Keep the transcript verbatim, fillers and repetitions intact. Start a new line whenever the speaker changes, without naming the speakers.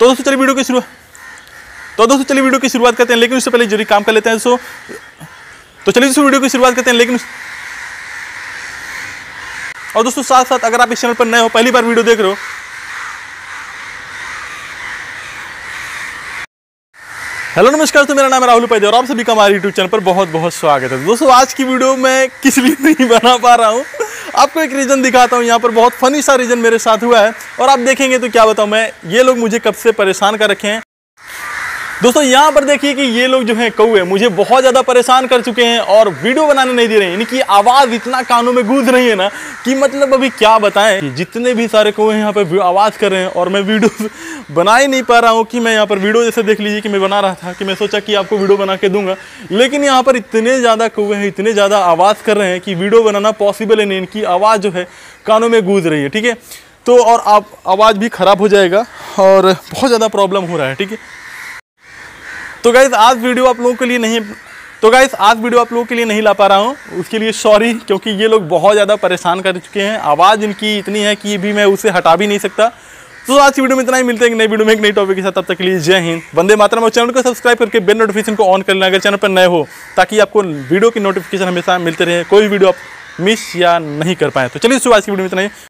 तो दोस्तों चलिए वीडियो की शुरुआत तो दोस्तों चलिए वीडियो की शुरुआत करते हैं, लेकिन उससे पहले जरूरी काम कर लेते हैं। सो तो चलिए दोस्तों वीडियो की शुरुआत करते हैं, लेकिन और दोस्तों साथ साथ अगर आप इस चैनल पर नए हो, पहली बार वीडियो देख रहे हो, हेलो नमस्कार। तो मेरा नाम है राहुल उपाध्याय और आप सभी का हमारे यूट्यूब चैनल पर बहुत बहुत स्वागत है। दोस्तों आज की वीडियो मैं किस लिए नहीं बना पा रहा हूँ, आपको एक रीज़न दिखाता हूँ। यहाँ पर बहुत फनी सा रीज़न मेरे साथ हुआ है और आप देखेंगे तो क्या बताऊँ मैं, ये लोग मुझे कब से परेशान कर रखे हैं। दोस्तों यहाँ पर देखिए कि ये लोग जो हैं कौवे मुझे बहुत ज़्यादा परेशान कर चुके हैं और वीडियो बनाने नहीं दे रहे हैं। इनकी आवाज़ इतना कानों में गूंज रही है ना कि मतलब अभी क्या बताएं कि जितने भी सारे कौवे यहाँ पर आवाज़ कर रहे हैं और मैं वीडियो बना ही नहीं पा रहा हूँ। कि मैं यहाँ पर वीडियो जैसे देख लीजिए कि मैं बना रहा था कि मैं सोचा कि आपको वीडियो बना के दूंगा, लेकिन यहाँ पर इतने ज़्यादा कौवे हैं, इतने ज़्यादा आवाज़ कर रहे हैं कि वीडियो बनाना पॉसिबल है नहीं। इनकी आवाज़ जो है कानों में गूंज रही है, ठीक है। तो और आप आवाज़ भी ख़राब हो जाएगा और बहुत ज़्यादा प्रॉब्लम हो रहा है, ठीक है। तो गाइस आज वीडियो आप लोगों के लिए नहीं तो गाइस आज वीडियो आप लोगों के लिए नहीं ला पा रहा हूँ, उसके लिए सॉरी, क्योंकि ये लोग बहुत ज़्यादा परेशान कर चुके हैं। आवाज़ इनकी इतनी है कि भी मैं उसे हटा भी नहीं सकता। तो आज की वीडियो में इतना ही, मिलते हैं एक नई वीडियो में एक नई टॉपिक के साथ। तब तक के लिए जय हिंद, वंदे मातरम। और चैनल को सब्सक्राइब करके बेल नोटिफिकेशन को ऑन कर लेना अगर चैनल पर नए हो, ताकि आपको वीडियो की नोटिफिकेशन हमेशा मिलते रहे, कोई वीडियो आप मिस या नहीं कर पाए। तो चलिए आज की वीडियो में इतना ही।